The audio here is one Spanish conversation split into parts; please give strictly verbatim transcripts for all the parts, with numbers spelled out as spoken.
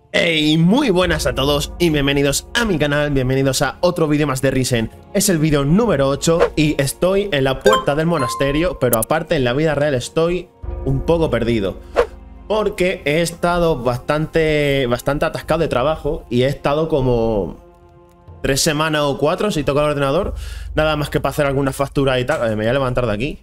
Hey, muy buenas a todos y bienvenidos a mi canal, bienvenidos a otro vídeo más de Risen. Es el vídeo número ocho y estoy en la puerta del monasterio, pero aparte en la vida real estoy un poco perdido. Porque he estado bastante, bastante atascado de trabajo y he estado como tres semanas o cuatro si toco el ordenador, nada más que para hacer alguna factura y tal. A ver, me voy a levantar de aquí.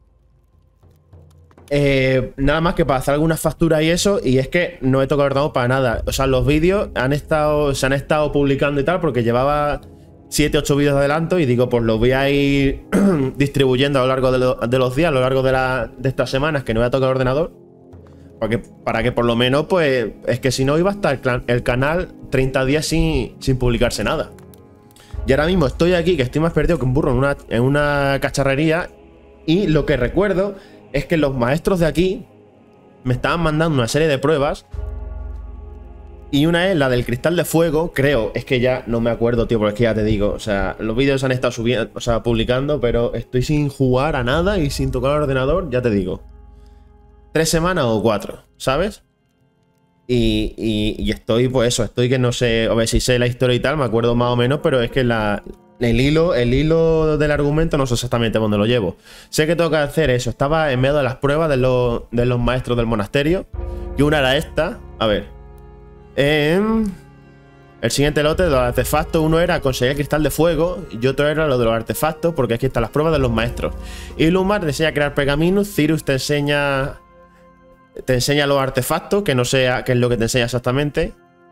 Eh, nada más que para hacer algunas facturas y eso, y es que no he tocado el ordenador para nada. O sea, los vídeos han estado, se han estado publicando y tal, porque llevaba siete ocho vídeos de adelanto y digo, pues los voy a ir distribuyendo a lo largo de, lo, de los días, a lo largo de, la, de estas semanas que no voy a tocar el ordenador, para que, para que por lo menos, pues, es que si no iba a estar el, el canal treinta días sin, sin publicarse nada. Y ahora mismo estoy aquí, que estoy más perdido que un burro en una, en una cacharrería, y lo que recuerdo es que los maestros de aquí me estaban mandando una serie de pruebas. Y una es la del cristal de fuego, creo. Es que ya no me acuerdo, tío, porque es que ya te digo. O sea, los vídeos se han estado subiendo, o sea, publicando, pero estoy sin jugar a nada y sin tocar el ordenador, ya te digo. Tres semanas o cuatro, ¿sabes? Y, y, y estoy, pues eso, estoy que no sé, a ver si sé la historia y tal, me acuerdo más o menos, pero es que la... El hilo, el hilo del argumento no sé exactamente dónde lo llevo. Sé que tengo que hacer eso. Estaba en medio de las pruebas de los, de los maestros del monasterio. Y una era esta. A ver. Eh, el siguiente lote de los artefactos. Uno era conseguir el cristal de fuego. Y otro era lo de los artefactos. Porque aquí están las pruebas de los maestros. Y Lumar te enseña a crear pergaminos. Cyrus te enseña... Te enseña los artefactos. Que no sé qué es lo que te enseña exactamente.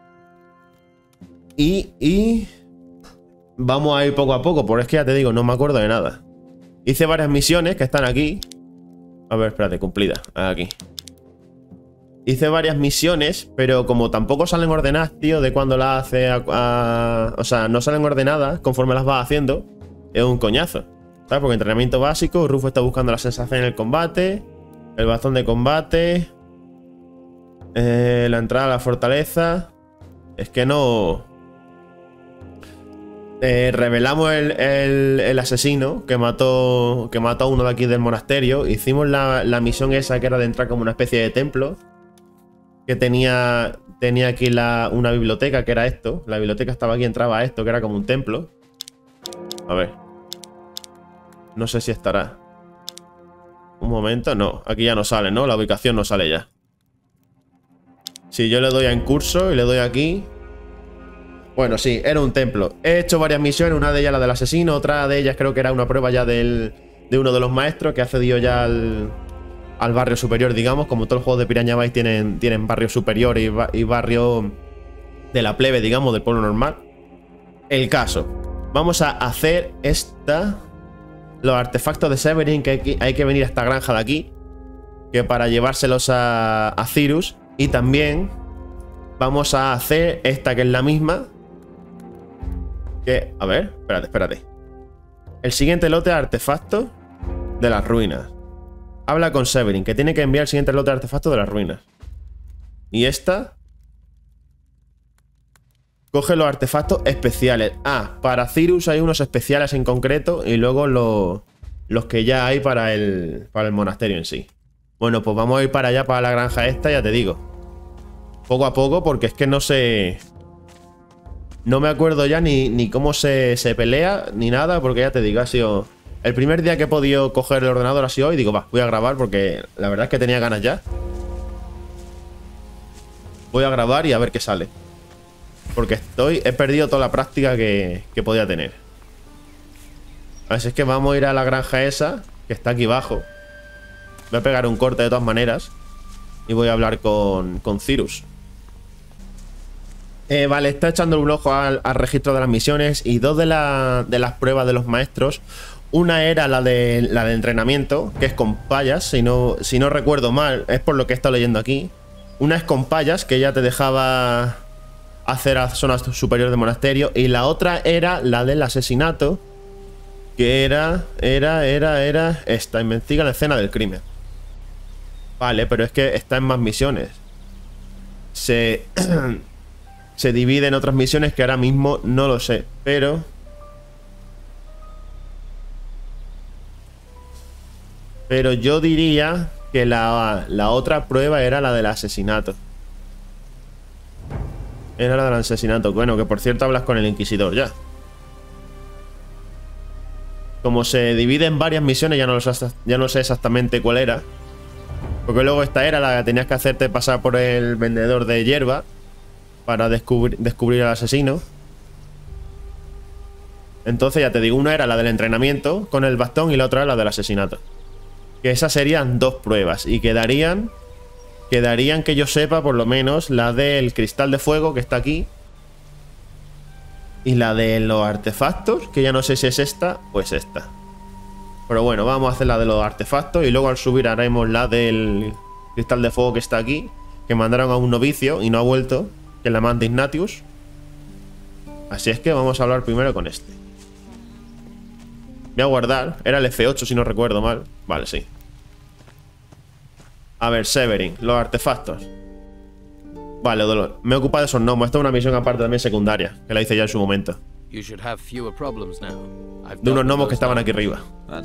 Y... y... Vamos a ir poco a poco, porque es que ya te digo, no me acuerdo de nada. Hice varias misiones que están aquí. A ver, espérate, cumplida. Aquí. Hice varias misiones, pero como tampoco salen ordenadas, tío, de cuando las hace a, a, o sea, no salen ordenadas conforme las vas haciendo. Es un coñazo, ¿sabes? Porque entrenamiento básico, Rufo está buscando la sensación en el combate. El bastón de combate. Eh, la entrada a la fortaleza. Es que no... Eh, revelamos el, el, el asesino que mató que mató a uno de aquí del monasterio. Hicimos la, la misión esa que era de entrar como una especie de templo. Que tenía, tenía aquí la, una biblioteca que era esto. La biblioteca estaba aquí, entraba a esto que era como un templo. A ver. No sé si estará. Un momento, no. Aquí ya no sale, ¿no? La ubicación no sale ya. Si yo le doy a en curso y le doy aquí... Bueno, sí, era un templo. He hecho varias misiones, una de ellas la del asesino, otra de ellas creo que era una prueba ya del, de uno de los maestros que ha accedido ya al, al barrio superior, digamos. Como todos los juegos de Piranha Bytes tienen, tienen barrio superior y, y barrio de la plebe, digamos, del pueblo normal. El caso. Vamos a hacer esta... Los artefactos de Severin, que hay que, hay que venir a esta granja de aquí. Que para llevárselos a, a Cyrus. Y también vamos a hacer esta que es la misma. Que, a ver, espérate, espérate. El siguiente lote de artefactos de las ruinas. Habla con Severin, que tiene que enviar el siguiente lote de artefactos de las ruinas. Y esta... Coge los artefactos especiales. Ah, para Cyrus hay unos especiales en concreto. Y luego los, los que ya hay para el, para el monasterio en sí. Bueno, pues vamos a ir para allá, para la granja esta, ya te digo. Poco a poco, porque es que no sé... No me acuerdo ya ni, ni cómo se, se pelea, ni nada, porque ya te digo, ha sido... El primer día que he podido coger el ordenador ha sido hoy, digo, va, voy a grabar porque la verdad es que tenía ganas ya. Voy a grabar y a ver qué sale. Porque estoy... He perdido toda la práctica que, que podía tener. Así es que vamos a ir a la granja esa, que está aquí abajo. Voy a pegar un corte de todas maneras. Y voy a hablar con, con Cyrus. Eh, vale, está echando un ojo al, al registro de las misiones. Y dos de, la, de las pruebas de los maestros. Una era la de, la de entrenamiento, que es con payas, si no, si no recuerdo mal. Es por lo que he estado leyendo aquí. Una es con payas, que ya te dejaba hacer a zonas superiores del monasterio. Y la otra era la del asesinato, que era, era, era, era esta. Investiga la escena del crimen. Vale, pero es que está en más misiones. Se... Se divide en otras misiones que ahora mismo no lo sé, pero... Pero yo diría que la, la otra prueba era la del asesinato. Era la del asesinato. Bueno, que por cierto hablas con el Inquisidor ya. Como se divide en varias misiones, ya no, los, ya no sé exactamente cuál era. Porque luego esta era la que tenías que hacerte pasar por el vendedor de hierba para descubrir, descubrir al asesino. Entonces ya te digo, una era la del entrenamiento con el bastón y la otra la del asesinato. Que esas serían dos pruebas y quedarían, quedarían que yo sepa por lo menos la del cristal de fuego que está aquí. Y la de los artefactos, que ya no sé si es esta o es esta. Pero bueno, vamos a hacer la de los artefactos y luego al subir haremos la del cristal de fuego que está aquí. Que mandaron a un novicio y no ha vuelto, que es la manda Ignatius. Así es que vamos a hablar primero con este. Voy a guardar, era el F ocho si no recuerdo mal. Vale, sí. A ver, Severin, los artefactos. Vale, dolor. Me he ocupado de esos gnomos. Esta es una misión aparte también secundaria, que la hice ya en su momento. De unos gnomos que estaban aquí arriba.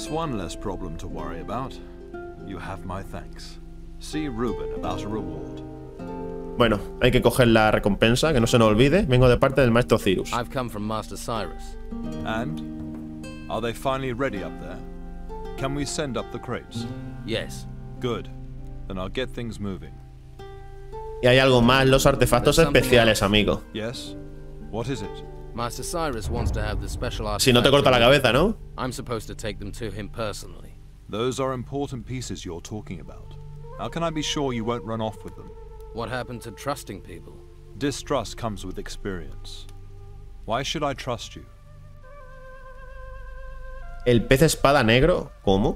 Bueno, hay que coger la recompensa, que no se nos olvide. Vengo de parte del maestro Cyrus. I've come from Master Cyrus. And are they finally ready up there? Can we send up the crates? Yes. Good. Then I'll get things moving. Y hay algo más, los artefactos especiales, amigo. Yes. What is it? Master Cyrus wants to have the special artifacts. Si no te corta la cabeza, ¿no? I'm supposed to take them to him personally. Those are important pieces you're talking about. How can I be sure you won't run off with them? What happened to trusting people? Distrust comes with experience. Why should I trust you? El pez espada negro, ¿cómo?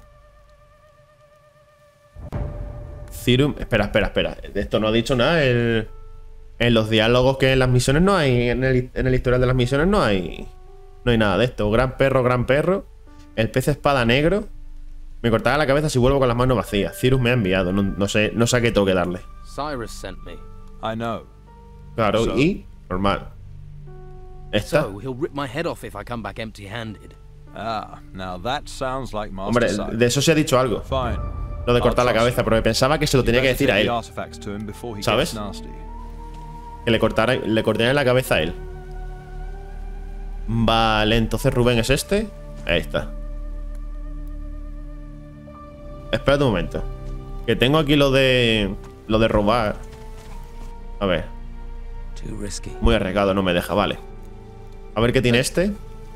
Cyrus, espera, espera, espera. De esto no ha dicho nada. El, en los diálogos que en las misiones no hay. En el, en el historial de las misiones no hay. No hay nada de esto. Gran perro, gran perro. El pez espada negro. Me cortará la cabeza si vuelvo con las manos vacías. Cyrus me ha enviado. No, no sé, no sé a qué tengo que darle. Cyrus sent me. I know. Claro, So? y normal. Esta. So he'll rip my head off if I come back empty-handed. Ah, now that sounds like Master Hombre, Cyrus. de eso se ha dicho algo. Fine. Lo de cortar la cabeza, pero me pensaba que se lo tenía que decir a él. ¿Sabes? Que le cortara, le cortaría la cabeza a él. Vale, entonces Rubén es este. Ahí está. Espérate un momento. Que tengo aquí lo de... Lo de robar. A ver. Muy arriesgado, no me deja, vale. A ver qué tiene este.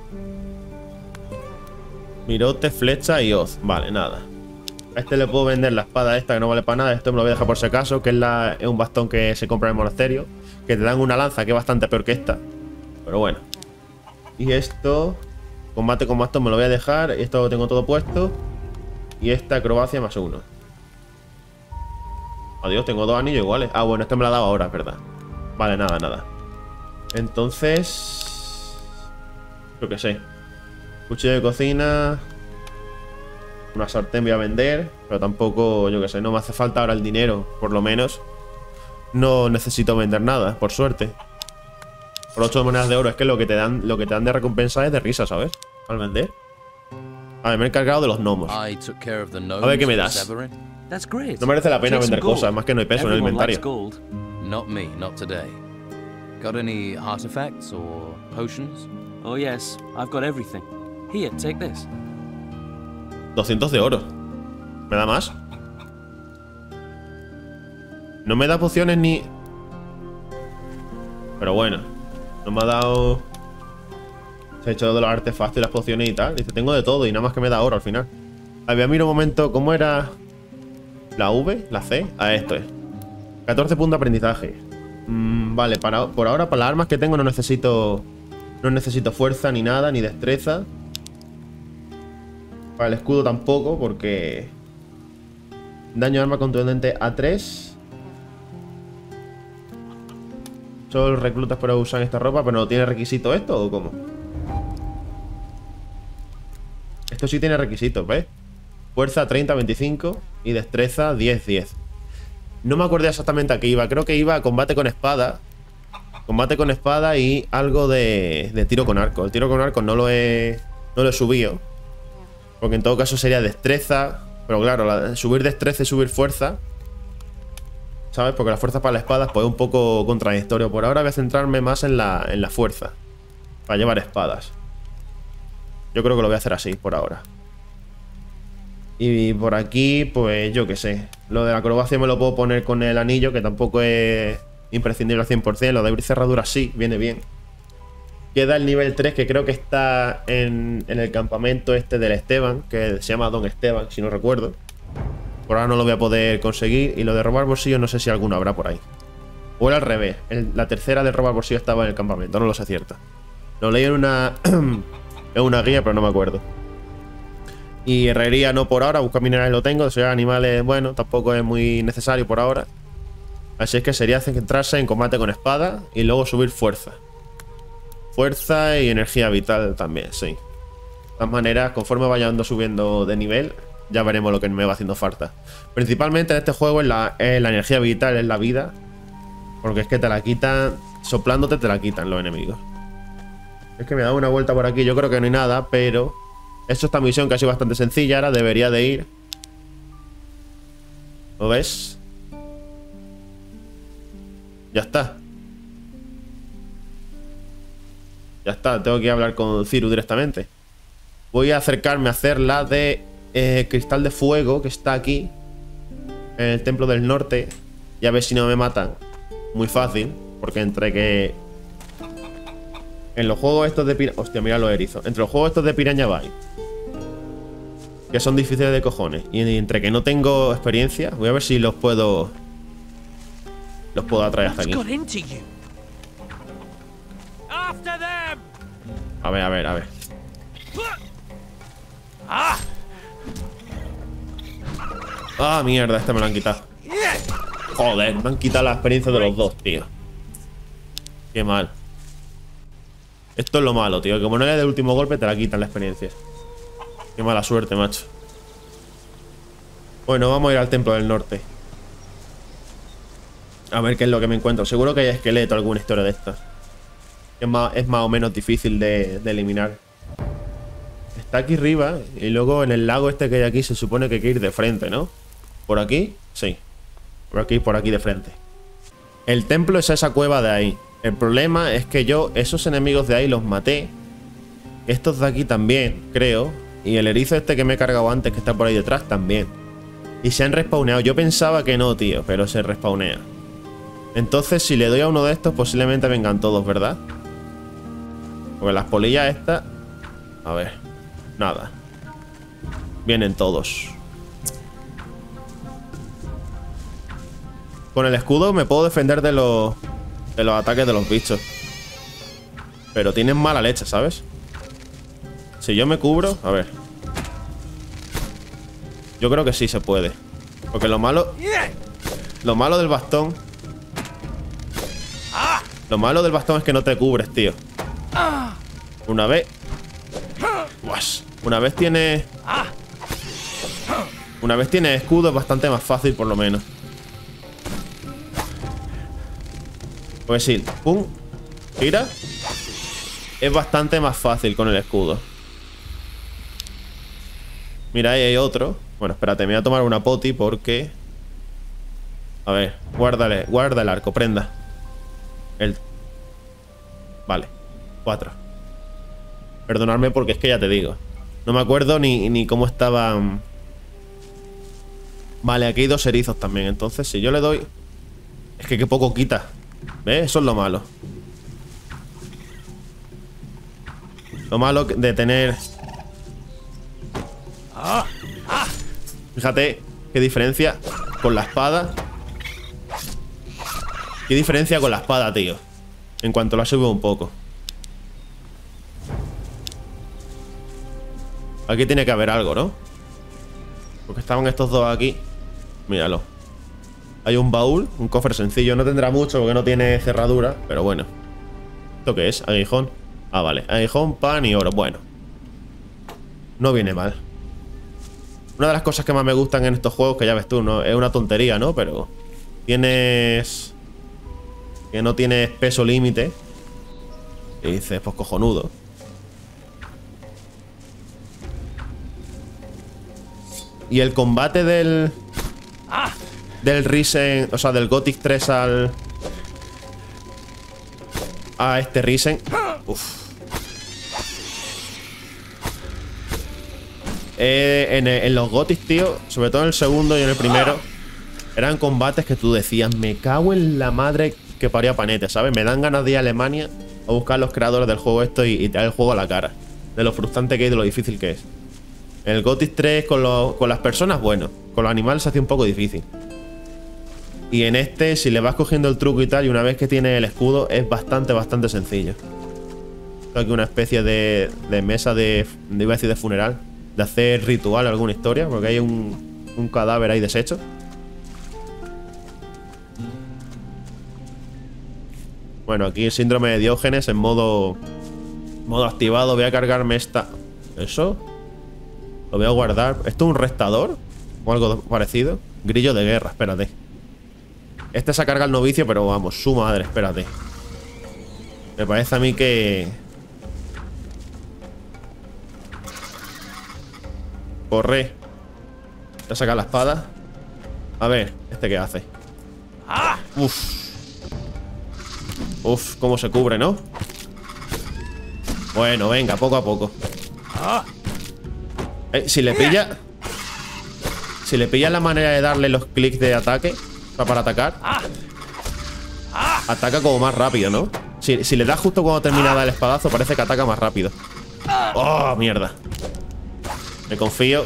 Mirote, flecha y hoz. Vale, nada. A este le puedo vender la espada esta que no vale para nada. Esto me lo voy a dejar por si acaso. Que es, la, es un bastón que se compra en el monasterio. Que te dan una lanza que es bastante peor que esta. Pero bueno. Y esto... Combate con bastón me lo voy a dejar. Esto lo tengo todo puesto. Y esta acrobacia más uno. Adiós, tengo dos anillos iguales. Ah, bueno, este me lo ha dado ahora, es verdad. Vale, nada, nada. Entonces... Yo qué sé. Cuchillo de cocina... Una sartén voy a vender, pero tampoco, yo qué sé, no me hace falta ahora el dinero, por lo menos. No necesito vender nada, por suerte. Por ocho monedas de oro, es que lo que te dan, lo que te dan de recompensa es de risa, ¿sabes? Al vender. A ver, me he encargado de los gnomos. A ver qué me das. No merece la pena vender cosas, más que no hay peso en el inventario. Not me, not today. Got any artifacts or potions? Oh yes, I've got everything. Here, take this. doscientos de oro. ¿Me da más? No me da pociones ni... Pero bueno. No me ha dado... Se ha hecho de los artefactos y las pociones y tal. Dice, tengo de todo y nada más que me da oro al final. Había miro un momento, ¿cómo era? ¿La V? ¿La C? Ah, esto es. catorce puntos de aprendizaje. Mm, vale, para, por ahora para las armas que tengo no necesito... No necesito fuerza ni nada, ni destreza. Para el escudo tampoco, porque... Daño de arma contundente a tres. Solo los reclutas pueden usar esta ropa, pero no tiene requisito esto, ¿o cómo? Esto sí tiene requisitos, ¿ves? Fuerza treinta, veinticinco y destreza diez, diez. No me acuerdo exactamente a qué iba. Creo que iba a combate con espada. Combate con espada y algo de, de tiro con arco. El tiro con arco no lo he, no lo he subido. Porque en todo caso sería destreza. Pero claro, la, subir destreza y subir fuerza ¿sabes? Porque la fuerza para la espada pues es un poco contradictorio. Por ahora voy a centrarme más en la, en la fuerza. Para llevar espadas. Yo creo que lo voy a hacer así, por ahora. Y por aquí, pues yo qué sé. Lo de la acrobacia me lo puedo poner con el anillo, que tampoco es imprescindible al cien por cien. Lo de abrir cerraduras sí, viene bien. Queda el nivel tres, que creo que está en, en el campamento este del Esteban, que se llama Don Esteban, si no recuerdo. Por ahora no lo voy a poder conseguir. Y lo de robar bolsillos no sé si alguno habrá por ahí. O era al revés. El, la tercera de robar bolsillos estaba en el campamento, no lo sé cierto. Lo leí en una, en una guía, pero no me acuerdo. Y herrería no por ahora, buscar minerales lo tengo. Desollar animales, bueno, tampoco es muy necesario por ahora. Así es que sería centrarse en combate con espada y luego subir fuerza. Fuerza y energía vital también, sí. De todas maneras, conforme vayando subiendo de nivel, ya veremos lo que me va haciendo falta. Principalmente en este juego es la, es la energía vital, es la vida. Porque es que te la quitan, soplándote te la quitan los enemigos. Es que me he dado una vuelta por aquí, yo creo que no hay nada, pero... Esto, esta misión que ha sido bastante sencilla, ahora debería de ir. ¿Lo ves? Ya está. Ya está, tengo que hablar con Cyrus directamente. Voy a acercarme a hacer la de eh, cristal de fuego, que está aquí en el templo del norte. Y a ver si no me matan. Muy fácil, porque entre que... En los juegos estos de piraña... Hostia, mira los erizos. Entre los juegos estos de Piranha Bytes, que son difíciles de cojones, y entre que no tengo experiencia, voy a ver si los puedo... Los puedo atraer hasta aquí. A ver, a ver, a ver. Ah, mierda, este me lo han quitado. Joder, me han quitado la experiencia de los dos, tío. Qué mal. Esto es lo malo, tío. Como no le des el último golpe, te la quitan la experiencia. Qué mala suerte, macho. Bueno, vamos a ir al templo del norte. A ver qué es lo que me encuentro. Seguro que hay esqueleto, alguna historia de estas. Es más, es más o menos difícil de, de eliminar. Está aquí arriba. Y luego en el lago este que hay aquí se supone que hay que ir de frente, ¿no? ¿Por aquí? Sí. Por aquí, por aquí de frente. El templo es esa cueva de ahí. El problema es que yo esos enemigos de ahí los maté. Estos de aquí también, creo. Y el erizo este que me he cargado antes, que está por ahí detrás, también. Y se han respawneado. Yo pensaba que no, tío, pero se respawnea. Entonces, si le doy a uno de estos, posiblemente vengan todos, ¿verdad? Porque las polillas estas... A ver, nada. Vienen todos. Con el escudo me puedo defender de los... De los ataques de los bichos. Pero tienen mala leche, ¿sabes? Si yo me cubro... A ver. Yo creo que sí se puede. Porque lo malo... Lo malo del bastón... Lo malo del bastón es que no te cubres, tío. Una vez... Uas. Una vez tiene... Una vez tiene escudo es bastante más fácil, por lo menos. Pues sí, pum, gira. Es bastante más fácil con el escudo. Mira, ahí hay otro. Bueno, espérate, me voy a tomar una poti porque... A ver, guárdale, guarda el arco, prenda. El... Vale, cuatro. Perdonadme porque es que ya te digo, no me acuerdo ni, ni cómo estaban. Vale, aquí hay dos erizos también. Entonces, si yo le doy... Es que qué poco quita. ¿Ves? Eso es lo malo. Lo malo de tener... Fíjate qué diferencia con la espada. Qué diferencia con la espada, tío. En cuanto la subo un poco. Aquí tiene que haber algo, ¿no? Porque estaban estos dos aquí. Míralo. Hay un baúl, un cofre sencillo. No tendrá mucho porque no tiene cerradura, pero bueno. ¿Esto qué es? Aguijón. Ah, vale. Aguijón, pan y oro. Bueno. No viene mal. Una de las cosas que más me gustan en estos juegos, que ya ves tú, ¿no? Es una tontería, ¿no? Pero tienes... Que no tienes peso límite. Y dices, pues cojonudo. Y el combate del... del Risen, o sea, del Gothic tres al... a este Risen. Uf. Eh, en, en los Gothic, tío, sobre todo en el segundo y en el primero, eran combates que tú decías, me cago en la madre que parió a Panete, ¿sabes? Me dan ganas de ir a Alemania a buscar a los creadores del juego esto y, y traer el juego a la cara. De lo frustrante que es y de lo difícil que es. En el Gothic tres con, lo, con las personas, bueno. Con los animales se hace un poco difícil. Y en este, si le vas cogiendo el truco y tal, y una vez que tiene el escudo, es bastante, bastante sencillo. Tengo aquí una especie de, de mesa de, de, iba a decir de funeral. De hacer ritual o alguna historia, porque hay un, un cadáver ahí deshecho. Bueno, aquí el síndrome de Diógenes en modo modo activado. Voy a cargarme esta. ¿Eso? Lo voy a guardar. ¿Esto es un restador? ¿O algo parecido? Grillo de guerra, espérate. Este se carga el novicio, pero vamos, su madre, espérate. Me parece a mí que... Corre. Voy a sacar la espada. A ver, ¿este qué hace? Uf. Uf, cómo se cubre, ¿no? Bueno, venga, poco a poco. eh, Si le pilla... Si le pilla la manera de darle los clics de ataque para atacar, ataca como más rápido, ¿no? Si, si le das justo cuando termina de dar el espadazo, parece que ataca más rápido. ¡Oh, mierda! Me confío.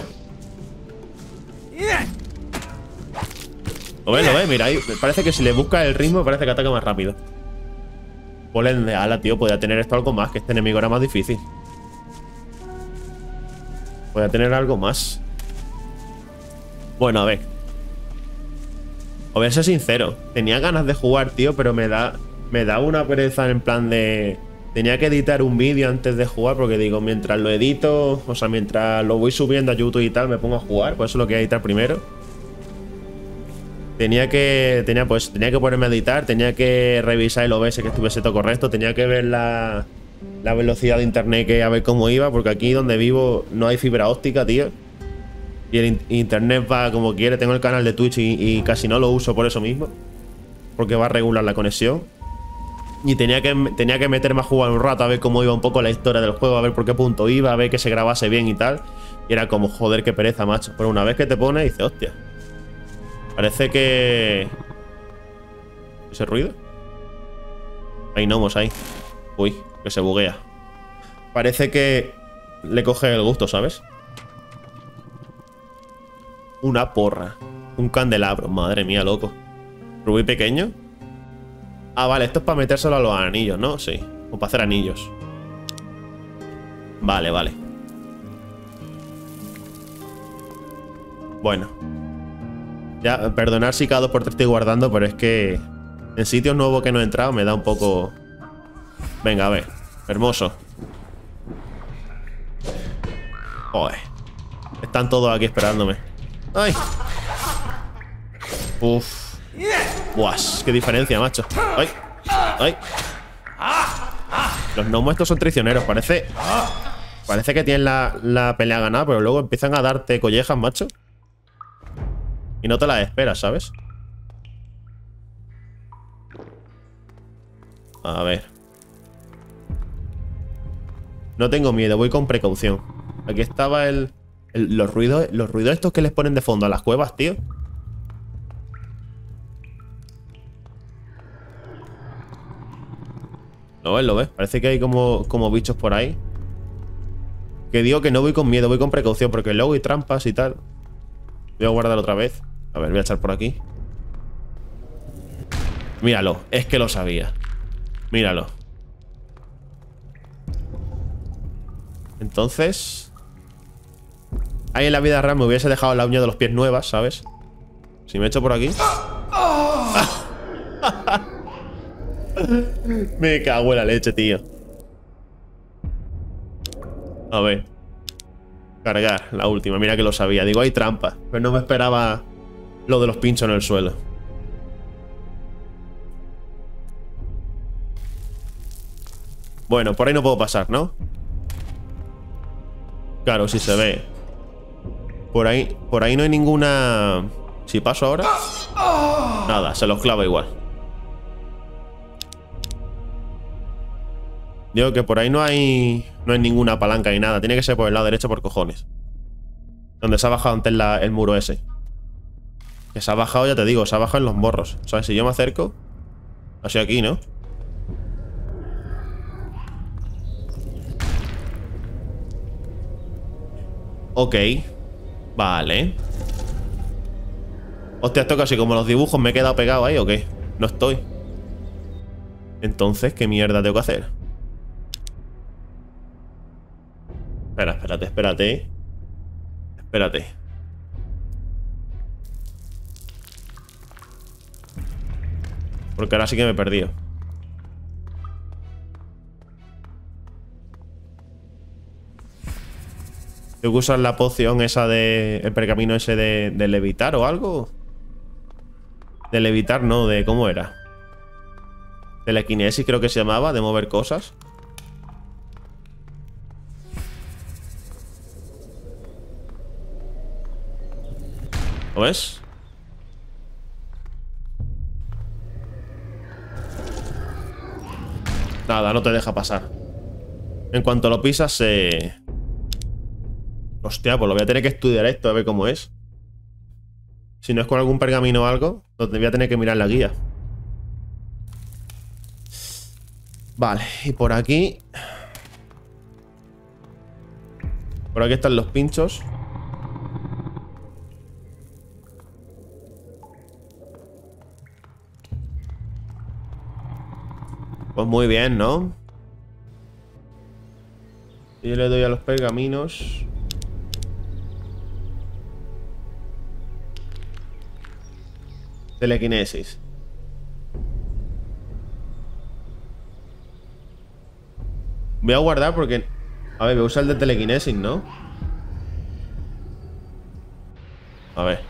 Lo ves, lo ves, mira, ahí parece que si le busca el ritmo, parece que ataca más rápido. Polen de ala, tío, podría tener esto algo más, que este enemigo era más difícil. Podría tener algo más. Bueno, a ver. Voy a ser sincero, tenía ganas de jugar, tío, pero me da me da una pereza en plan de... Tenía que editar un vídeo antes de jugar porque digo, mientras lo edito, o sea, mientras lo voy subiendo a YouTube y tal, me pongo a jugar, por eso lo quería editar primero. Tenía que tenía pues tenía que ponerme a editar, tenía que revisar el O B S que estuviese todo correcto, tenía que ver la, la velocidad de internet, que a ver cómo iba, porque aquí donde vivo no hay fibra óptica, tío. Y el in internet va como quiere. Tengo el canal de Twitch y, y casi no lo uso por eso mismo, porque va a regular la conexión. Y tenía que, tenía que meterme a jugar un rato a ver cómo iba un poco la historia del juego, a ver por qué punto iba, a ver que se grabase bien y tal. Y era como, joder, qué pereza, macho. Pero una vez que te pones, dices, hostia. Parece que... ¿Ese ruido? Hay gnomos ahí. Uy, que se buguea. Parece que le coge el gusto, ¿sabes? Una porra. Un candelabro, madre mía, loco. Rubí pequeño. Ah, vale, esto es para metérselo a los anillos, ¿no? Sí, o para hacer anillos. Vale, vale. Bueno. Ya, perdonad si cada dos por tres estoy guardando, pero es que en sitios nuevos que no he entrado me da un poco... Venga, a ver. Hermoso. Joder. Están todos aquí esperándome. ¡Ay! Uf. Buah, qué diferencia, macho. ¡Ay! ¡Ay! Los gnomos estos son traicioneros. Parece... Parece que tienen la, la pelea ganada, pero luego empiezan a darte collejas, macho. Y no te las esperas, ¿sabes? A ver. No tengo miedo, voy con precaución. Aquí estaba el... el los ruidos los ruidos estos que les ponen de fondo a las cuevas, tío. ¿Lo ves? ¿Lo ves? Parece que hay como, como bichos por ahí. Que digo que no voy con miedo, voy con precaución, porque luego hay trampas y tal. Voy a guardar otra vez. A ver, voy a echar por aquí. Míralo, es que lo sabía. Míralo. Entonces... Ahí en la vida real me hubiese dejado la uña de los pies nuevas, ¿sabes? Si me echo por aquí... Me cago en la leche, tío. A ver. Cargar, la última. Mira que lo sabía. Digo, hay trampa. Pero no me esperaba lo de los pinchos en el suelo. Bueno, por ahí no puedo pasar, ¿no? Claro, sí se ve. Por ahí, por ahí no hay ninguna... Si paso ahora... Nada, se los clava igual. Digo que por ahí no hay no hay ninguna palanca ni nada. Tiene que ser por el lado derecho por cojones. Donde se ha bajado antes la, el muro ese. Que se ha bajado, ya te digo, se ha bajado en los morros. ¿Sabes? Si yo me acerco... Así aquí, ¿no? Ok. Vale. Hostia, esto casi como los dibujos me he quedado pegado ahí, ¿o qué? No estoy. Entonces, ¿qué mierda tengo que hacer? Espera, espérate, espérate. Espérate. Porque ahora sí que me he perdido. ¿Tengo que usar la poción esa de... El pergamino ese de, de levitar o algo? De levitar no, de... ¿Cómo era? Telequinesis creo que se llamaba, de mover cosas. ¿Lo ves? Nada, no te deja pasar. En cuanto lo pisas se... Hostia, pues lo voy a tener que estudiar esto a ver cómo es. Si no es con algún pergamino o algo, lo voy a tener que mirar la guía. Vale, y por aquí... Por aquí están los pinchos. Pues muy bien, ¿no? Y yo le doy a los pergaminos. Telequinesis. Voy a guardar porque... A ver, voy a usar el de telequinesis, ¿no? A ver.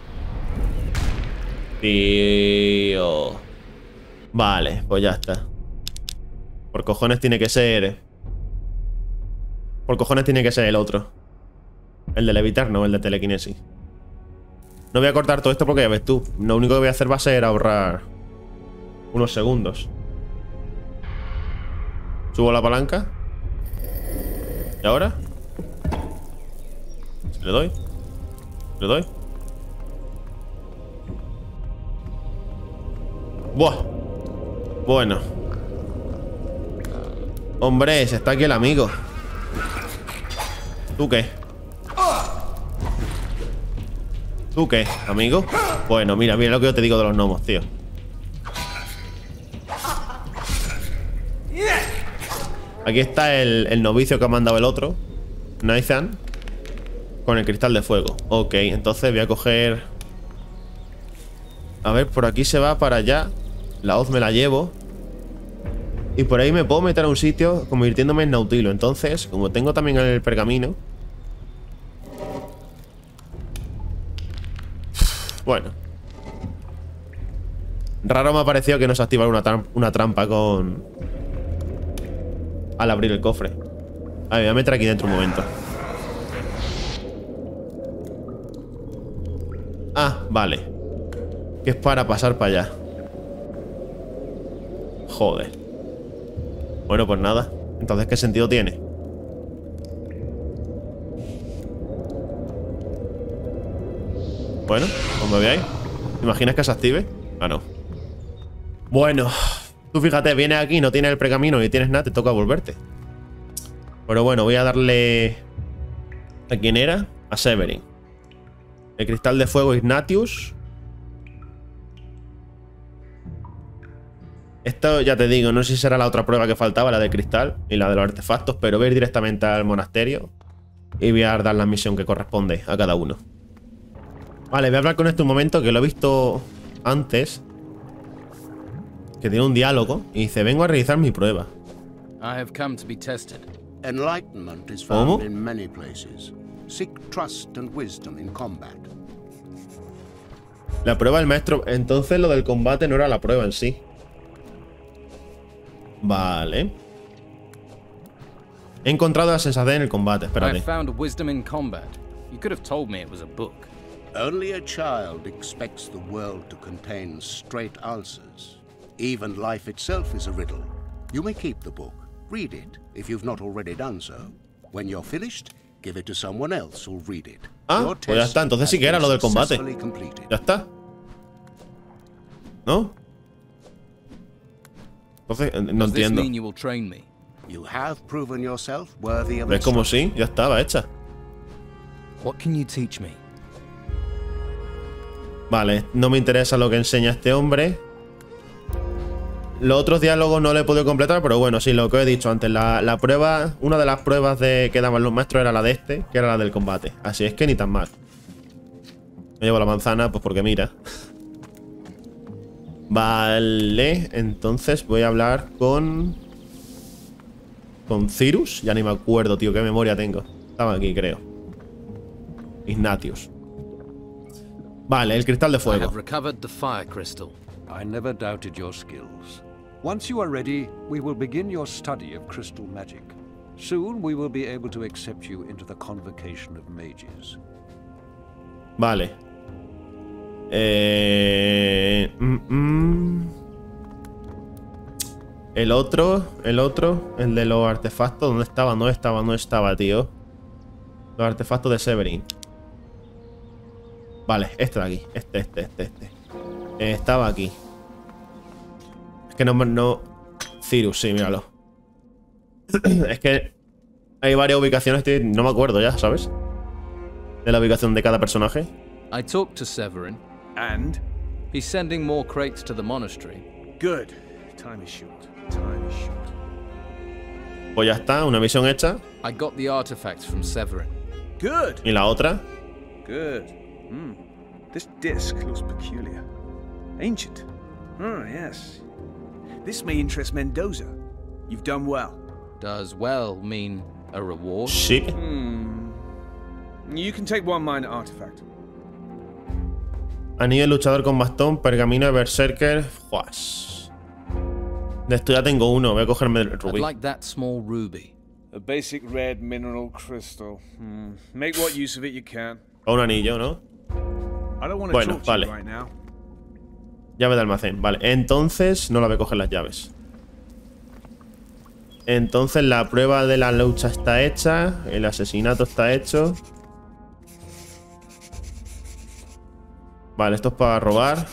Tío. Vale, pues ya está. Por cojones tiene que ser... Por cojones tiene que ser el otro. El de levitar, no, el de telequinesis. No voy a cortar todo esto porque ya ves tú. Lo único que voy a hacer va a ser ahorrar unos segundos. Subo la palanca. ¿Y ahora? ¿Le doy? ¿Le doy? Buah. Bueno. Hombre, se está aquí el amigo. ¿Tú qué? ¿Tú qué, amigo? Bueno, mira, mira lo que yo te digo de los gnomos, tío. Aquí está el, el novicio que ha mandado el otro, Nathan, con el cristal de fuego. Ok, entonces voy a coger... A ver, por aquí se va para allá. La hoz me la llevo. Y por ahí me puedo meter a un sitio convirtiéndome en Nautilo. Entonces, como tengo también el pergamino... Bueno. Raro me ha parecido que no se activara una, tram una trampa con... Al abrir el cofre. A ver, me voy a meter aquí dentro un momento. Ah, vale. Que es para pasar para allá. Joder. Bueno, pues nada. Entonces, ¿qué sentido tiene? Bueno, pues me voy ahí. ¿Te imaginas que se active? Ah, no. Bueno, tú fíjate, vienes aquí, no tienes el pergamino ni tienes nada, te toca volverte. Pero bueno, voy a darle... ¿A quién era? A Severin. El cristal de fuego Ignatius. Esto ya te digo, no sé si será la otra prueba que faltaba, la de cristal y la de los artefactos, pero voy a ir directamente al monasterio y voy a dar la misión que corresponde a cada uno. Vale, voy a hablar con este un momento, que lo he visto antes. Que tiene un diálogo y dice, vengo a realizar mi prueba. I have come to be tested. Enlightenment is ¿Cómo? found in many places. Seek trust and wisdom in combat. La prueba del maestro... Entonces lo del combate no era la prueba en sí. Vale. He encontrado la sensación en el combate, I espérate. found wisdom in combat. You could have told me it was a book. Only a child expects the world to contain straight answers. Even life itself is a riddle. You may keep the book. Read it, if you've not already done so. When you're finished, give it to someone else who'll read it. Ah, pues ya está. Entonces sí que era lo del combate. Ya está. ¿No? Entonces, no entiendo. ¿Ves como sí? Ya estaba hecha. What can you teach me? Vale, no me interesa lo que enseña este hombre. Los otros diálogos no le he podido completar, pero bueno, sí, lo que he dicho antes. La, la prueba, una de las pruebas de que daban los maestros era la de este, que era la del combate. Así es que ni tan mal. Me llevo la manzana, pues porque mira. Vale, entonces voy a hablar con... Con Cyrus. Ya ni me acuerdo, tío, qué memoria tengo. Estaba aquí, creo. Ignatius. Vale, el cristal de fuego. I never doubted your skills. Once you are ready, we will begin your study of crystal magic. Soon we will be able to accept you into the convocation of mages. Vale. Eh, mm, mm. El otro, el otro, el de los artefactos, ¿dónde estaba? No estaba, no estaba, tío. Los artefactos de Severin. Vale, este de aquí. Este, este, este, este. Eh, estaba aquí. Es que no... no... Cyrus, sí, míralo. Es que hay varias ubicaciones, tío, no me acuerdo ya, ¿sabes? De la ubicación de cada personaje. I talked to Severin. And? He's sending more crates to the monastery. Good. Time is short. Time is short. Pues ya está, una misión hecha. I got the artifacts from Severin. Good. ¿Y la otra? Good. Hmm. This disc looks peculiar. Ancient. Oh, yes. This may interest Mendoza. You've done well. Does well mean a reward? Sí. Hmm. You can take one minor artifact. Anillo de luchador con bastón, pergamino de berserker. Juas. De esto ya tengo uno, voy a cogerme el rubí. I'd like that small ruby. A basic red mineral crystal. Hmm. Make what use of it you can. O un anillo, ¿no? I don't want to Bueno, talk to vale. you right now. Llave de almacén, vale. Entonces no la voy a coger las llaves. Entonces la prueba de la lucha está hecha. El asesinato está hecho. Vale, esto es para robar.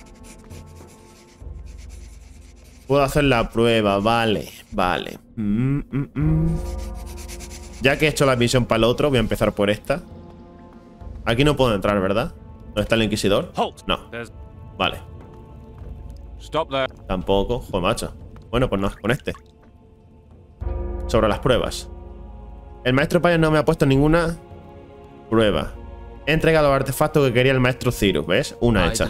Puedo hacer la prueba, vale, vale. Mm, mm, mm. Ya que he hecho la misión para el otro, voy a empezar por esta. Aquí no puedo entrar, ¿verdad? ¿Dónde está el inquisidor? No. Vale. Stop there. Tampoco. Joder, macho. Bueno, pues no, con este. Sobre las pruebas. El maestro Paya no me ha puesto ninguna prueba. He entregado el artefacto que quería el maestro Cyrus, ¿ves? Una hecha.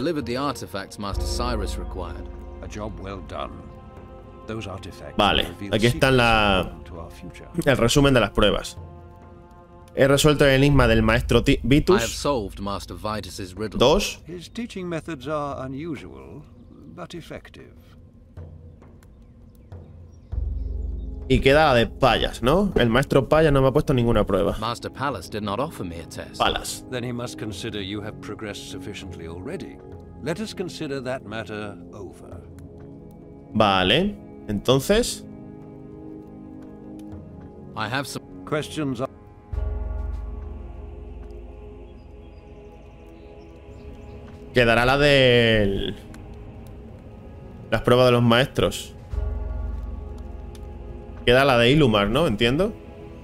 Vale, aquí está la... el resumen de las pruebas. He resuelto el enigma del maestro T Vitus. Dos. His teaching methods are unusual, but effective. Y queda la de Payas, ¿no? El maestro Payas no me ha puesto ninguna prueba. Master Pallas did not offer me a test. Pallas. Then he must consider you have progressed sufficiently already. Let us consider that matter over. Vale. Entonces, I have some questions. Are quedará la de las pruebas de los maestros. Queda la de Ilumar, ¿no? Entiendo.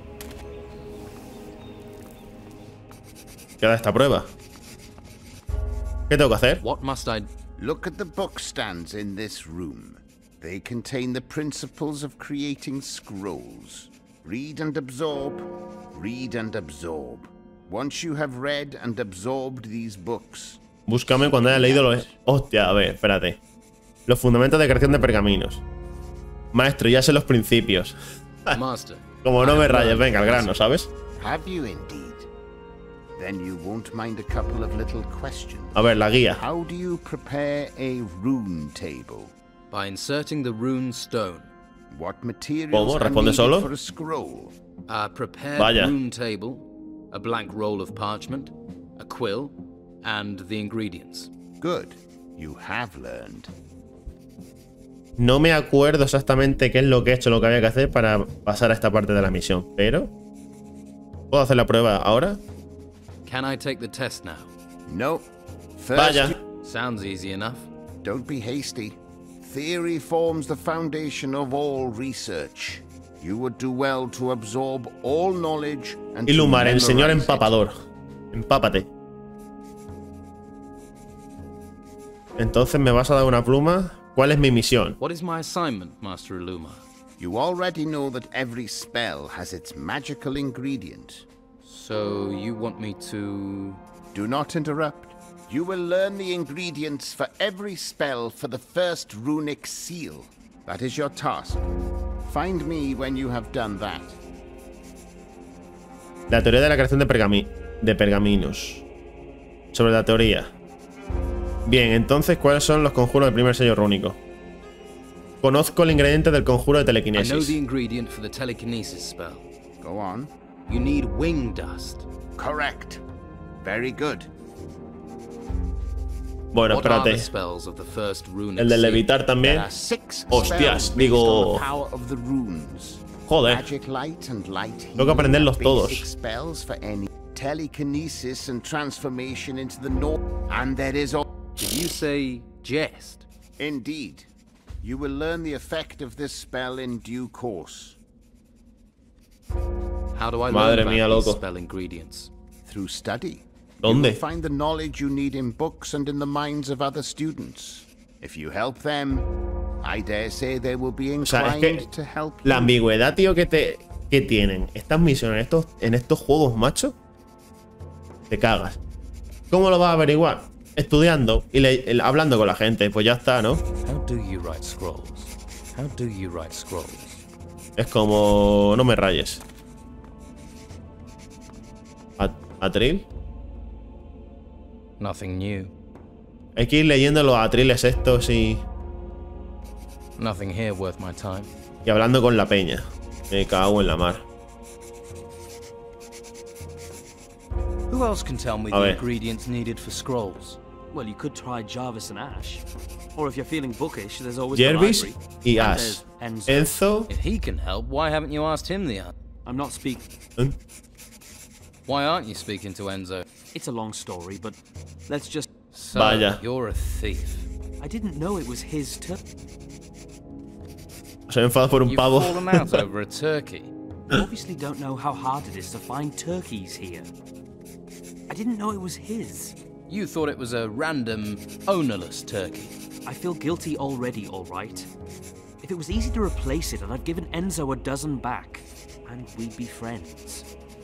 Queda esta prueba. ¿Qué tengo que hacer? What must I... Look at the book stands in this room. They contain the principles of creating scrolls. Read and absorb. Read and absorb. Once you have read and absorbed these books. Búscame cuando haya leído los... Hostia, a ver, espérate. Los fundamentos de creación de pergaminos. Maestro, ya sé los principios. Como no me rayes, venga, al grano, ¿sabes? Have you indeed? Then you won't mind a couple of little questions. A ver, la guía. How do you prepare a rune table? By inserting the rune stone. What materials ¿Cómo? are ¿Responde needed solo? for a scroll? A prepared Vaya. rune table, a blank roll of parchment, a quill, and the ingredients. Good. You have learned. No me acuerdo exactamente qué es lo que he hecho, lo que había que hacer para pasar a esta parte de la misión, pero... ¿Puedo hacer la prueba ahora? Can I take the test now? No. First, Vaya. Sounds easy enough. don't be hasty. Theory forms the foundation of all research. You would do well to absorb all knowledge and to Ilumar, el señor memorize it. empapador. Empápate. Entonces me vas a dar una pluma. ¿Cuál es mi misión? What is my assignment, Master Illuma? You already know that every spell has its magical ingredient. So you want me to... Do not interrupt. You will learn the ingredients for every spell for the first runic seal. That is your task. Find me when you have done that. La teoría de la creación de, pergami de pergaminos. Sobre la teoría. Bien, entonces, ¿cuáles son los conjuros del primer sello rúnico? Conozco el ingrediente del conjuro de I know telequinesis. the ingredient for the telekinesis spell. Go on. You need wing dust. Correct. Very good. Bueno, What are the espérate. spells of the first runic El de seal? levitar también. There are six Hostias, spells based digo- on the power of the runes. Joder. Magic light and light Tengo que aprenderlos healing are todos. basic spells for any telekinesis and transformation into the north. And there is all. Did you say jest? Indeed. You will learn the effect of this spell in due course. How do I Madre learn mía, about these loco. spell ingredients? Through study. ¿Dónde? You will find the knowledge you need in books and in the minds of other students. If you help them, I dare say they will be O sea, es inclined que to help la you. ambigüedad, tío, que te que tienen estas misiones en estos, en estos juegos, macho. Te cagas. ¿Cómo lo vas a averiguar? Estudiando y le- el- hablando con la gente. Pues ya está, ¿no? How do you write scrolls? How do you write scrolls? Es como... No me rayes. ¿A- ¿Atril? Nothing new. Hay que ir leyendo los atriles estos y... Nothing here worth my time. Y hablando con la peña. Me cago en la mar. Who else can tell me A the ver. ingredients needed for scrolls? Well, you could try Jarvis and Ash. Or if you're feeling bookish, there's always Jervis the library. y And Ash. there's Enzo. Enzo... If he can help, why haven't you asked him the answer? I'm not speaking. ¿Eh? Why aren't you speaking to Enzo? It's a long story, but let's just... So, Vaya. you're a thief. I didn't know it was his turn. Se ha enfadado por un You've pavo. fallen out over a turkey. You obviously don't know how hard it is to find turkeys here. I didn't know it was his. You thought it was a random, ownerless turkey. I feel guilty already, all right. If it was easy to replace it, and I'd given Enzo a dozen back, and we'd be friends.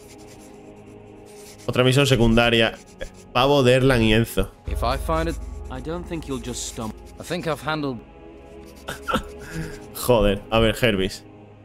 Otra misión secundaria. Pavo de Erlan y Enzo. If I find it, I don't think you'll just stumble. I think I've handled... Joder. A ver, Jervis.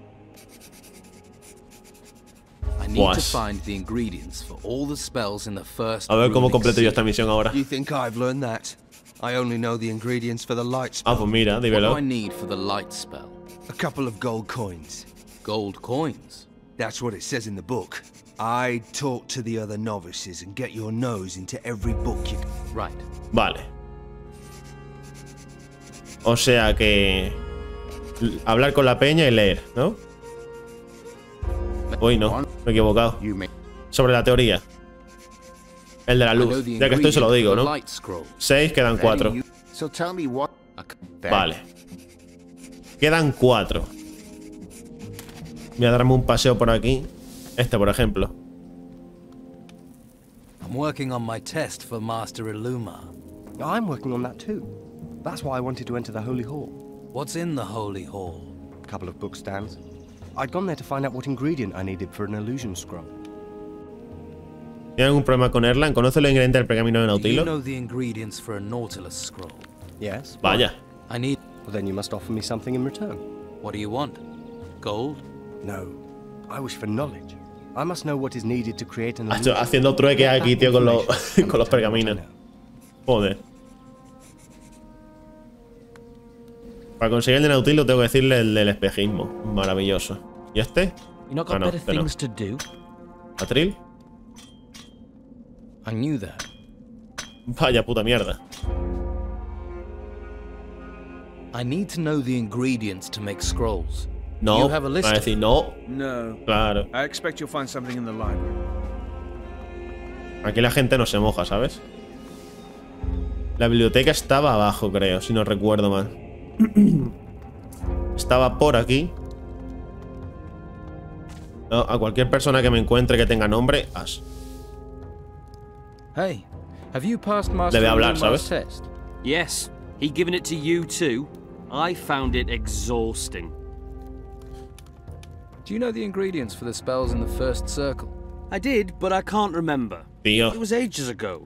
I need Buah. to find the ingredients for all the spells in the first A ver cómo runic completo yo seal. esta misión ahora. You think I've learned that? I only know the ingredients for the light spell. Ah, pues mira, What do dímelo. I need for the light spell? A couple of gold coins. Gold coins. That's what it says in the book. I talk to the other novices and get your nose into every book you can. Right. Vale. O sea que... l- Hablar con la peña y leer, ¿no? Uy, no. Me he equivocado. You may. Sobre la teoría. El de la I know luz. the Ya que estoy se lo ingredient digo, for the ¿no? light scroll. Seis, quedan cuatro. Very u- So tell me what. A c- Very- Vale. Quedan cuatro. Voy a darme un paseo por aquí. Este, por ejemplo. I'm working on my test for Master Illuma. I'm working on that too. That's why I wanted to enter the Holy Hall. What's in the Holy Hall? A couple of book stands. I'd gone there to find out what ingredient I needed for an illusion scroll. ¿Tiene algún problema con Erlan? ¿Conoce los ingredientes del pergamino de Do you Nautilo? know the ingredients for a Nautilus scroll? Yes? Vaya. I need... Well, then you must offer me something in return. What do you want? Gold? No. I wish for knowledge. I must know what is needed to create an Hacho, illusion. haciendo trueques Get aquí, that tío, con los, information and con los tell me what I pergaminos. know. Joder. Para conseguir el de Nautilo tengo que decirle el del espejismo. Maravilloso. ¿Y este? You not Ah, got no, better este no. things to do? ¿Atril? I knew that. Vaya puta mierda. I need to know the ingredients to make scrolls. No, You have a list va a of decir no. No. Claro. I expect you'll find something in the library. Aquí la gente no se moja, ¿sabes? La biblioteca estaba abajo, creo, si no recuerdo mal. Estaba por aquí. No, a cualquier persona que me encuentre que tenga nombre, as. Hey, have you passed Master Debe hablar, Illumar's ¿sabes? test? Yes. He given it to you too? I found it exhausting. Do you know the ingredients for the spells in the first circle? I did, but I can't remember. Tío. It was ages ago.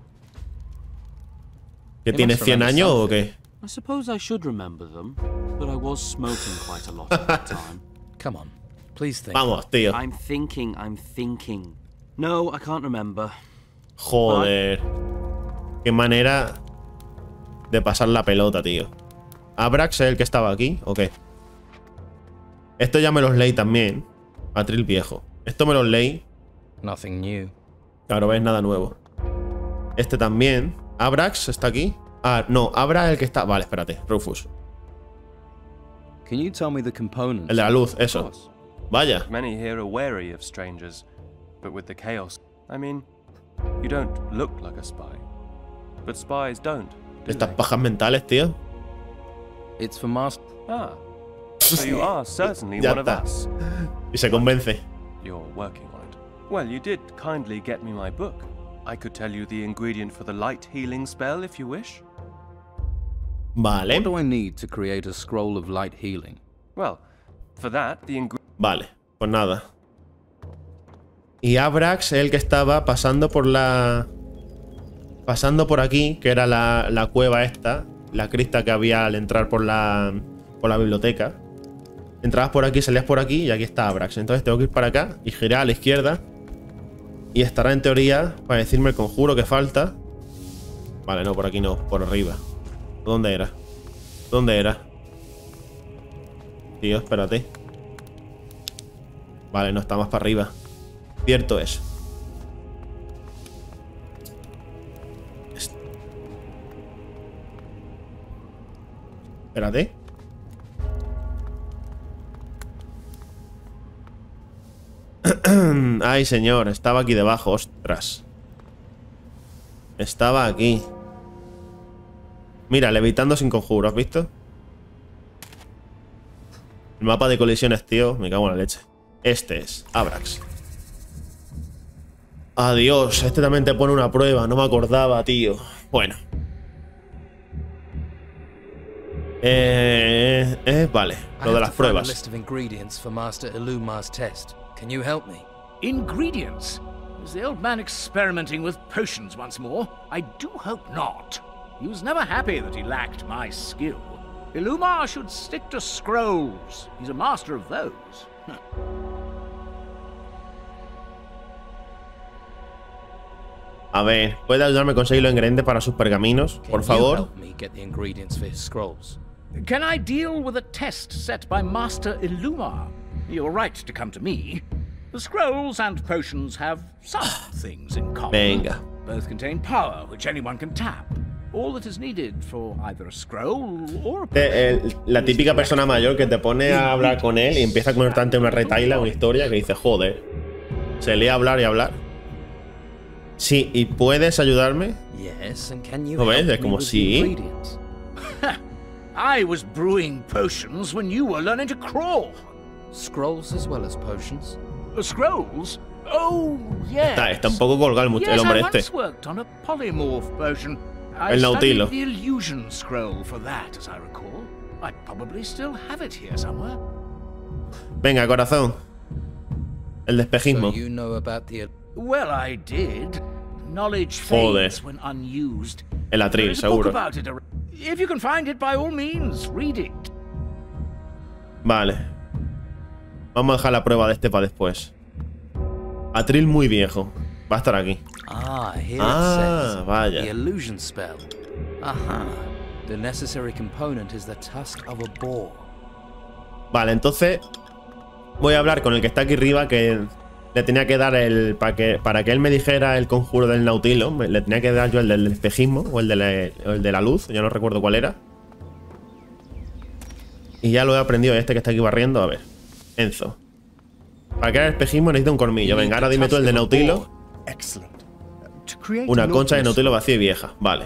¿Que tienes cien años o qué? I suppose I should remember them, but I was smoking quite a lot at that time. Come on, please think. Vamos, tío. I'm thinking, I'm thinking. No, I can't remember. Joder. Qué manera de pasar la pelota, tío. ¿Abrax es el que estaba aquí o qué? Esto ya me los leí también. Atril viejo. Esto me los leí. Nothing new. Claro, ves, nada nuevo. Este también. ¿Abrax está aquí? Ah, no, Abra es el que está... Vale, espérate, Rufus. Can you tell me the components? El de la luz, eso. Vaya. Many here are wary of strangers, but with the chaos... I mean, you don't look like a spy. But spies don't, do Estas they? pajas mentales, tío. It's for Master... Ah, so you are certainly Ya one of está. us. Y se convence. You're working on it. Well, you did kindly get me my book. I could tell you the ingredient for the light healing spell if you wish. Vale. What do I need to create a scroll of light healing? Well, for that, the ingredient... Vale, pues nada. Y Abrax es el que estaba pasando por la... Pasando por aquí, que era la, la cueva esta. La crista que había al entrar por la... Por la biblioteca. Entrabas por aquí, salías por aquí y aquí está Abrax. Entonces tengo que ir para acá y girar a la izquierda. Y estará en teoría para decirme el conjuro que falta. Vale, no, por aquí no, por arriba. ¿Dónde era? ¿Dónde era? Tío, espérate. Vale, no, está más para arriba. Cierto es. Est- Espérate. Ay, señor, estaba aquí debajo, ostras. Estaba aquí. Mira, levitando sin conjuro, ¿has visto? El mapa de colisiones, tío, me cago en la leche. Este es, Abrax. Adiós, este también te pone una prueba, no me acordaba, tío. Bueno. Eh, eh, vale, lo de las pruebas. Can you help me? Ingredients? Is the old man experimenting with potions once more? I do hope not. He was never happy that he lacked my skill. Illumar should stick to scrolls. He's a master of those. A ver, ¿puede ayudarme a conseguir los ingredientes para sus pergaminos? Por favor. Can I deal with a test set by Master Illumar? You're right to come to me. The scrolls and potions have some things in common. Venga. Both contain power, which anyone can tap. All that is needed for either a scroll or a Te- el- la típica persona mayor que te pone a hablar con él y empieza a contarte una retaila, una historia que dice, joder, se lee a hablar y hablar. Sí, ¿y puedes ayudarme? Yes, and can you ¿Lo ves? help Es me como with the sí. ingredients? I was brewing potions when you were learning to crawl. Scrolls as well as potions. Uh, scrolls? Oh, yes. Está, está un poco colgado el, much- el Yes, hombre I este. once worked on a polymorph potion. I El Nautilo. studied the illusion scroll for that, as I recall. I probably still have it here somewhere. Venga, corazón. El despejismo. So you know about the... Well, I did. Knowledge Joder. fades when unused. El There atril, is a book seguro. about it. ar- If you can find it, by all means, read it. Vale. Vamos a dejar la prueba de este para después. Atril muy viejo. Va a estar aquí. Ah, here Ah, it says. vaya. The illusion spell. Aha. The necessary component is the tusk of a boar. Vale, entonces voy a hablar con el que está aquí arriba, que le tenía que dar el... Para que, para que él me dijera el conjuro del Nautilo, me, le tenía que dar yo el del espejismo o el de, la, el de la luz, ya no recuerdo cuál era. Y ya lo he aprendido este que está aquí barriendo. A ver, Enzo. Para crear el espejismo necesito un colmillo. Venga, ahora dime tú el de Nautilo. Una concha de Nautilo vacía y vieja. Vale.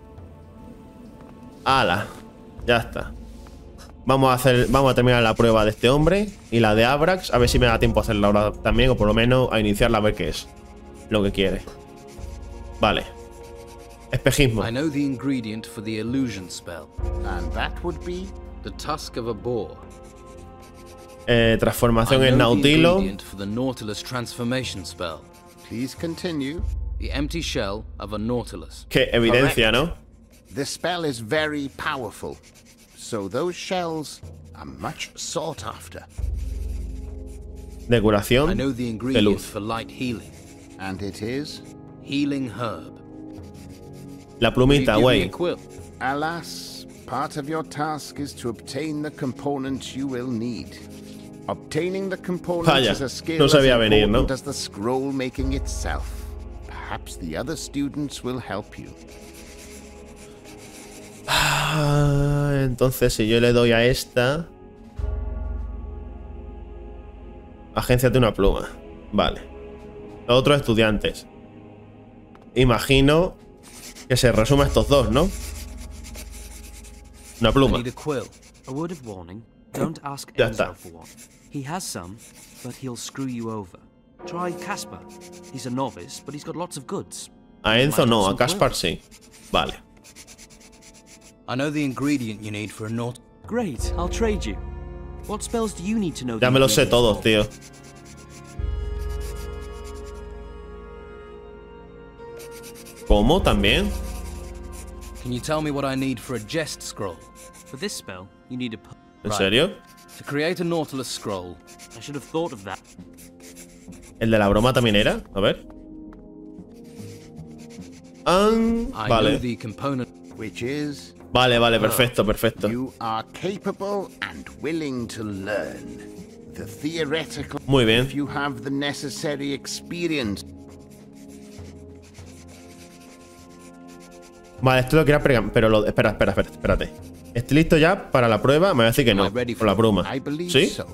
¡Hala! Ya está. Vamos a hacer, vamos a terminar la prueba de este hombre y la de Abrax. A ver si me da tiempo a hacerla ahora también, o por lo menos a iniciarla a ver qué es lo que quiere. Vale. Espejismo. I know the ingredient for the illusion spell. And that would be the tusk of a boar. Eh, transformación en Nautilo. The ingredient for the Nautilus transformation spell. Please continue. The empty shell of a Nautilus. Qué evidencia, Correct. ¿no? The spell is very powerful, so those shells are much sought after. De curación I know the de ingredient luz. for light healing. And it is? Healing herb. La plumita, güey. Alas, part of your task is to obtain the components you will need. Obtaining the components Vaya, is a skill no as sabía venir, important ¿no? as the scroll making itself. Perhaps the other students will help you. Ah, entonces si yo le doy a esta... Agénciate una pluma. Vale. Los otros estudiantes. Imagino que se resuma a estos dos, ¿no? Una pluma. I need a quill. A word of warning. Don't ask Ya Enzo está. for one. He has some, but he'll screw you over. Try Caspar. He's a novice, but he's got lots of goods. A Enzo no, a Caspar sí. Vale. I know the ingredient you need for a naut. Great, I'll trade you. What spells do you need to know? Ya the me los sé ingredients todos, for? tío. ¿Cómo? ¿También? Can you tell me what I need for a jest scroll? For this spell, you need a. pu- ¿En Right. serio? To create a Nautilus scroll. I should have thought of that. ¿El de la broma también era? A ver. An- I know vale. the component. Which is? Vale, vale, perfecto, perfecto. You are capable and willing to learn. The theoretical. Muy bien. If you have the necessary experience. Vale, esto lo quería pregar, pero lo... Espera, espera, espera, espérate. ¿Estoy listo ya para la prueba? Me va a decir que no, por la bruma. I believe ¿Sí? so.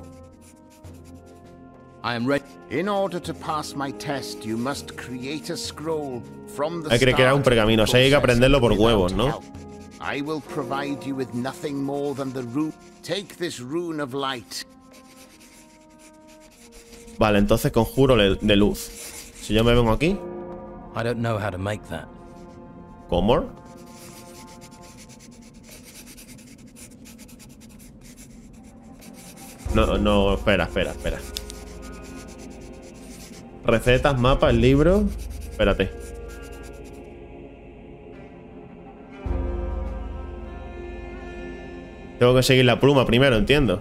I am ready. In order to pass my test, you must create a scroll from the Hay que crear un start pergamino, o sea, hay que aprenderlo por without huevos, ¿no? help. I will provide you with nothing more than the rune. Take this rune of light. Vale, entonces conjuro le- de luz. Si yo me vengo aquí, I don't know how to make that. ¿cómo? No, no, espera, espera, espera. Recetas, mapas, libros. Espérate. Tengo que seguir la pluma primero, entiendo.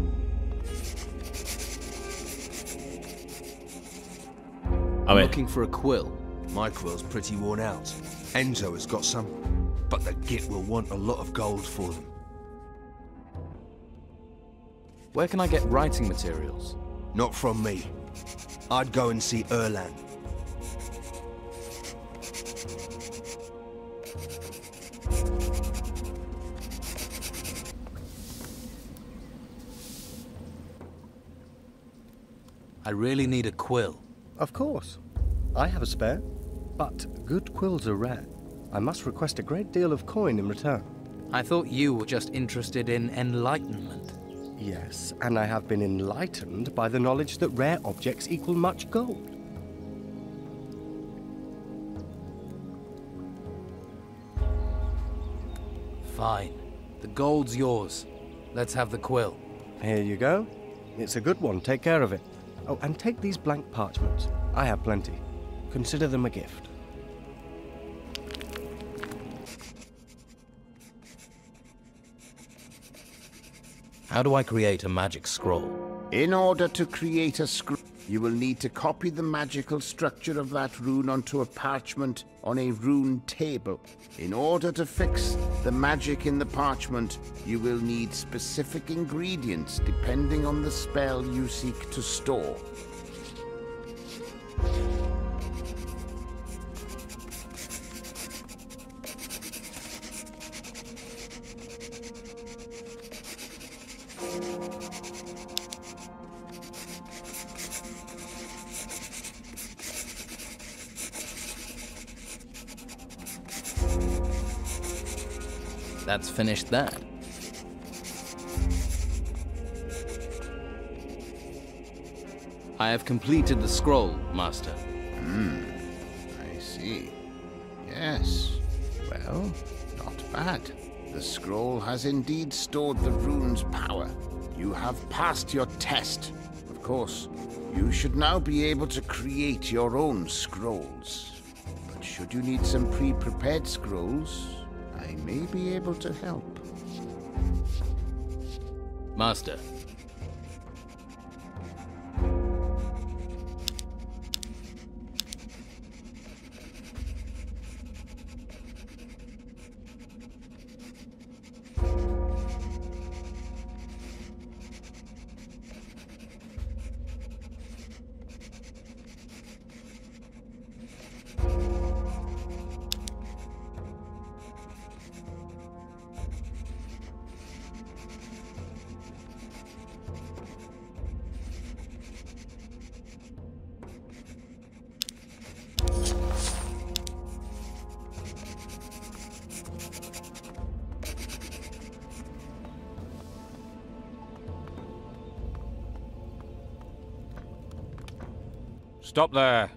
A I'm ver. looking for a quill. My quill's pretty worn out. Enzo has got some, but the Git will want a lot of gold for them. Where can I get writing materials? Not from me. I'd go and see Erlan. I really need a quill. Of course. I have a spare. But good quills are rare. I must request a great deal of coin in return. I thought you were just interested in enlightenment. Yes, and I have been enlightened by the knowledge that rare objects equal much gold. Fine. The gold's yours. Let's have the quill. Here you go. It's a good one. Take care of it. Oh, and take these blank parchments. I have plenty. Consider them a gift. How do I create a magic scroll? In order to create a scroll, you will need to copy the magical structure of that rune onto a parchment on a rune table. In order to fix the magic in the parchment, you will need specific ingredients depending on the spell you seek to store. That's finished that. I have completed the scroll, Master. Hmm. I see. Yes. Well, not bad. The scroll has indeed stored the rune's power. You have passed your test. Of course, you should now be able to create your own scrolls. But should you need some pre-prepared scrolls, I may be able to help. Master. Stop there.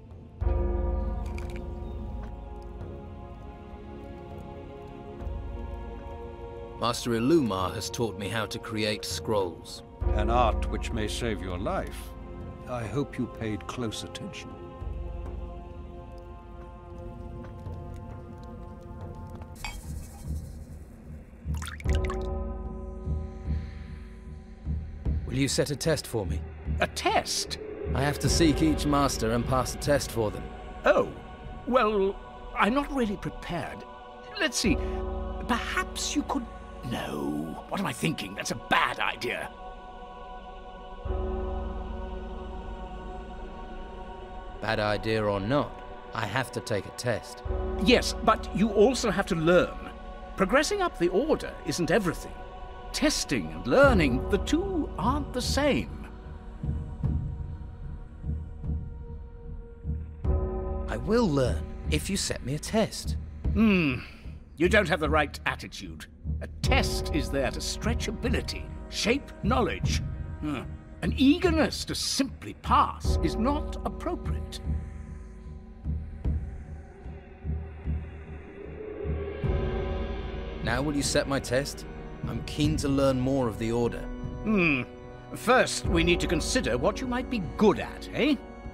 Master Illumar has taught me how to create scrolls. An art which may save your life. I hope you paid close attention. Will you set a test for me? A test? I have to seek each master and pass a test for them. Oh, well, I'm not really prepared. Let's see. Perhaps you could... No. What am I thinking? That's a bad idea. Bad idea or not, I have to take a test. Yes, but you also have to learn. Progressing up the order isn't everything. Testing and learning, the two aren't the same. I will learn if you set me a test. Hmm. You don't have the right attitude. A test is there to stretch ability, shape knowledge. Hmm. An eagerness to simply pass is not appropriate. Now will you set my test? I'm keen to learn more of the Order. Hmm. First, we need to consider what you might be good at, eh?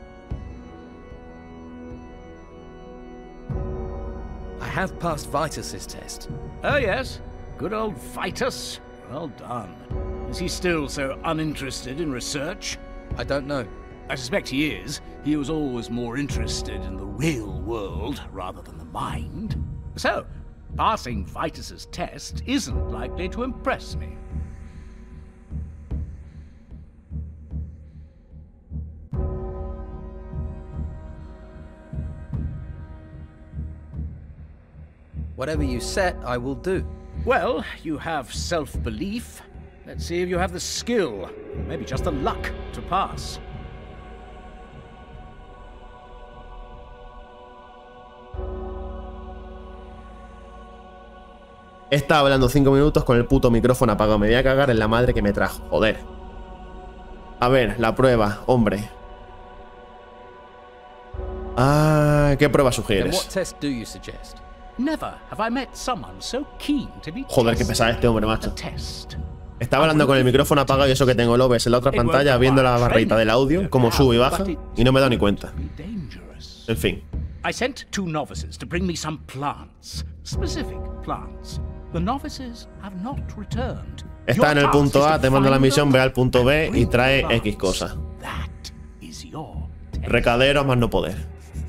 I have passed Vitus's test. Oh, yes. Good old Vitus. Well done. Is he still so uninterested in research? I don't know. I suspect he is. He was always more interested in the real world rather than the mind. So, passing Vitus's test isn't likely to impress me. Whatever you set, I will do. Well, you have self-belief. Let's see if you have the skill, maybe just the luck, to pass. He estado hablando cinco minutos con el puto micrófono apagado. Me voy a cagar en la madre que me trajo. Joder. A ver, la prueba, hombre. Ah, ¿qué prueba sugieres? What test do you suggest? Never have I met someone so keen to be Joder, qué pesado este hombre, macho. Estaba hablando con el micrófono apagado y eso que tengo lo ves en la otra pantalla, viendo la barrita del audio, como sube y baja, y no me he dado ni cuenta. En fin. I sent two novices to bring me some plants, specific plants. The novices have not returned. Está en el punto A, te manda la misión, ve al punto B y trae X cosa. Recadero más no poder.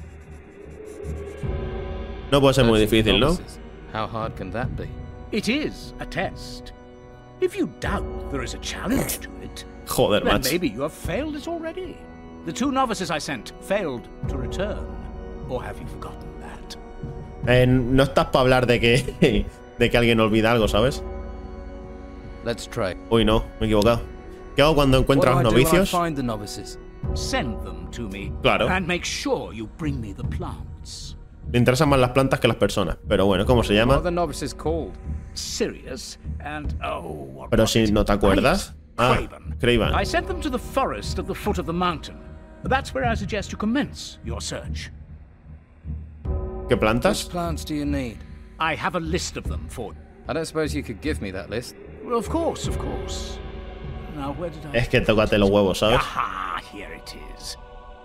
No puede ser muy difícil, ¿no? How hard can that be? It is a test. If you doubt there is a challenge to it, Joder, then macho. maybe you have failed it already. The two novices I sent failed to return. Or have you forgotten that? Eh, no estás para hablar de que de que alguien olvida algo, ¿sabes? Let's try. Uy, no, me he equivocado. ¿Qué hago cuando encuentro a los novicios? Find the novices. Send them to me. Claro. And make sure you bring me the plants. Le interesan más las plantas que las personas. Pero bueno, ¿cómo se llama? What are the novices called? Sirius and oh, what Pero was si it? no te acuerdas. Ah, Craven. I sent them to the forest at the foot of the mountain. That's where I suggest you commence your search. ¿Qué plantas? Which plants do you need? I have a list of them for you. I don't suppose you could give me that list. Well, of course, of course. Now, where did I... Es que tócate los huevos, ¿sabes? Aha, here it is.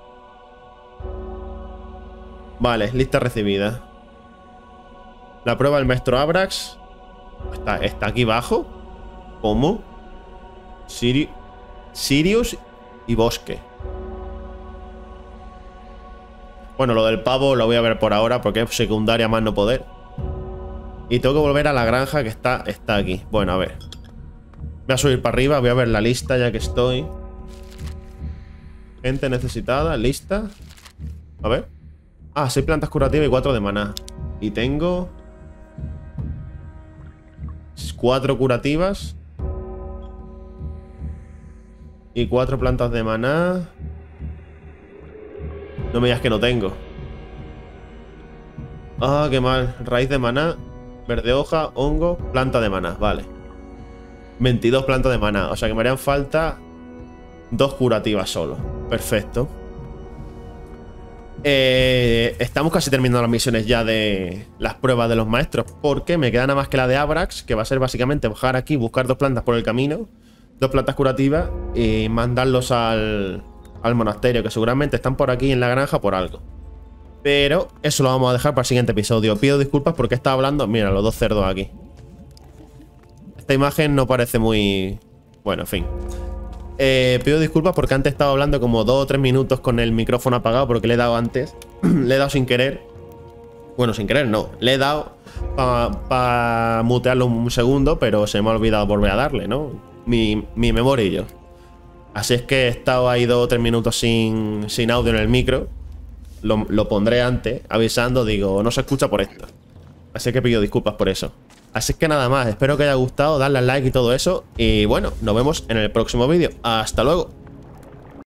Vale, lista recibida. La prueba del maestro Abrax. ¿Está, está aquí abajo? ¿Cómo? Siri Sirius y bosque. Bueno, lo del pavo lo voy a ver por ahora porque es secundaria más no poder. Y tengo que volver a la granja que está, está aquí. Bueno, a ver. Voy a subir para arriba, voy a ver la lista ya que estoy. Gente necesitada, lista. A ver. Ah, seis plantas curativas y cuatro de maná. Y tengo... cuatro curativas. Y cuatro plantas de maná. No me digas que no tengo. Ah, qué mal. Raíz de maná. Verde hoja, hongo, planta de maná. Vale. veintidós plantas de maná. O sea que me harían falta dos curativas solo. Perfecto. Eh, estamos casi terminando las misiones ya de las pruebas de los maestros. Porque me queda nada más que la de Abrax, que va a ser básicamente bajar aquí, buscar dos plantas por el camino. Dos plantas curativas y mandarlos al, al monasterio, que seguramente están por aquí en la granja por algo. Pero eso lo vamos a dejar para el siguiente episodio. Pido disculpas porque estaba hablando... Mira, los dos cerdos aquí. Esta imagen no parece muy... Bueno, en fin. Eh, pido disculpas porque antes estaba hablando como dos o tres minutos con el micrófono apagado porque le he dado antes. Le he dado sin querer. Bueno, sin querer no. Le he dado para pa mutearlo un segundo, pero se me ha olvidado volver a darle, ¿no? Mi, mi memoria y yo. Así es que he estado ahí dos o tres minutos sin, sin audio en el micro. Lo, lo pondré antes, avisando, digo, no se escucha por esto. Así que pido disculpas por eso. Así que nada más, espero que haya gustado, darle al like y todo eso. Y bueno, nos vemos en el próximo vídeo. Hasta luego.